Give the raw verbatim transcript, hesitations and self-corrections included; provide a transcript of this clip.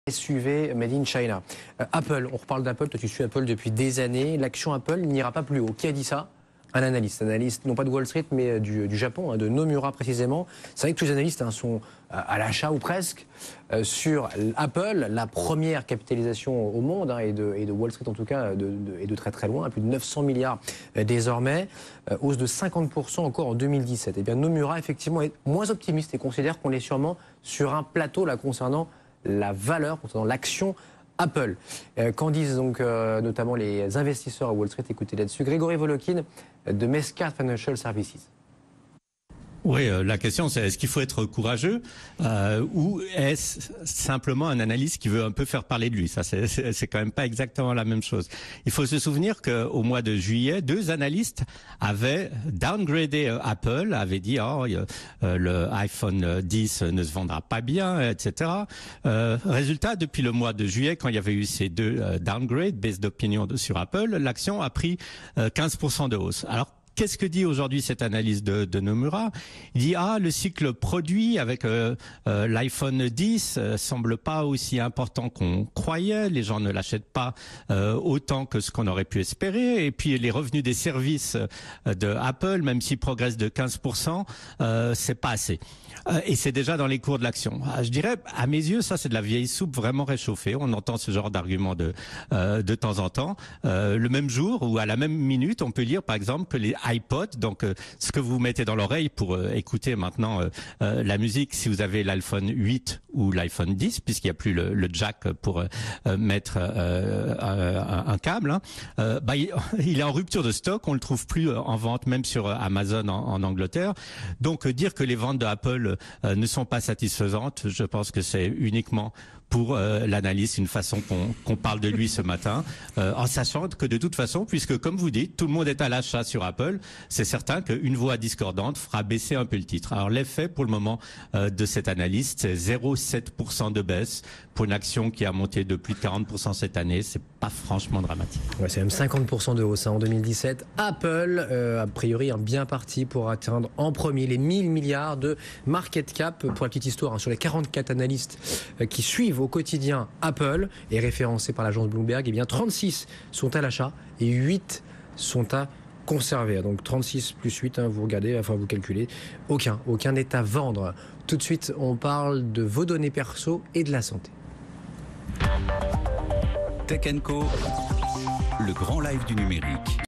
S U V made in China. Euh, Apple, on reparle d'Apple, toi tu suis Apple depuis des années, l'action Apple n'ira pas plus haut. Qui a dit ça? Un analyste, analyste non pas de Wall Street mais du, du Japon, hein, de Nomura précisément. C'est vrai que tous les analystes hein, sont à l'achat ou presque euh, sur Apple, la première capitalisation au monde hein, et, de, et de Wall Street en tout cas, de, de, et de très très loin, à plus de neuf cents milliards euh, désormais, euh, hausse de cinquante pour cent encore en deux mille dix-sept. Et bien Nomura effectivement est moins optimiste et considère qu'on est sûrement sur un plateau là concernant la valeur, concernant l'action Apple. Euh, Qu'en disent donc euh, notamment les investisseurs à Wall Street? Écoutez là-dessus. Grégory Volokin de Mescart Financial Services. Oui, euh, la question c'est est-ce qu'il faut être courageux euh, ou est-ce simplement un analyste qui veut un peu faire parler de lui? Ça, c'est quand même pas exactement la même chose. Il faut se souvenir qu'au mois de juillet, deux analystes avaient downgradé euh, Apple, avaient dit oh, euh, le iPhone dix ne se vendra pas bien, et cetera. Euh, résultat, depuis le mois de juillet, quand il y avait eu ces deux euh, downgrades, baisse d'opinion sur Apple, l'action a pris euh, quinze pour cent de hausse. Alors qu'est-ce que dit aujourd'hui cette analyse de, de Nomura? Il dit ah le cycle produit avec euh, euh, l'iPhone dix euh, semble pas aussi important qu'on croyait. Les gens ne l'achètent pas euh, autant que ce qu'on aurait pu espérer. Et puis les revenus des services euh, de Apple, même s'ils progressent de quinze pour cent, euh, c'est pas assez. Euh, et c'est déjà dans les cours de l'action. Je dirais, à mes yeux, ça c'est de la vieille soupe vraiment réchauffée. On entend ce genre d'argument de euh, de temps en temps. Euh, le même jour ou à la même minute, on peut lire par exemple que les iPod, donc euh, ce que vous mettez dans l'oreille pour euh, écouter maintenant euh, euh, la musique si vous avez l'iPhone huit ou l'iPhone dix, puisqu'il n'y a plus le, le jack pour euh, mettre euh, un, un câble, hein, euh, bah, il, il est en rupture de stock, on le trouve plus en vente même sur Amazon en, en Angleterre. Donc euh, dire que les ventes de Apple euh, ne sont pas satisfaisantes, je pense que c'est uniquement pour euh, l'analyste, une façon qu'on qu'on parle de lui ce matin, euh, en sachant que de toute façon, puisque comme vous dites, tout le monde est à l'achat sur Apple, c'est certain qu'une voix discordante fera baisser un peu le titre. Alors l'effet pour le moment euh, de cette analyste, c'est zéro virgule sept pour cent de baisse pour une action qui a monté de plus de quarante pour cent cette année. C'est pas franchement dramatique. Ouais, c'est même cinquante pour cent de hausse hein, en deux mille dix-sept. Apple, euh, a priori, hein, bien parti pour atteindre en premier les mille milliards de market cap. Pour la petite histoire, hein, sur les quarante-quatre analystes euh, qui suivent au quotidien Apple, et référencés par l'agence Bloomberg, eh bien trente-six sont à l'achat et huit sont à conserver. Donc trente-six plus huit, hein, vous regardez, enfin vous calculez, aucun, aucun n'est à vendre. Tout de suite, on parle de vos données perso et de la santé. Tech and Co, le grand live du numérique.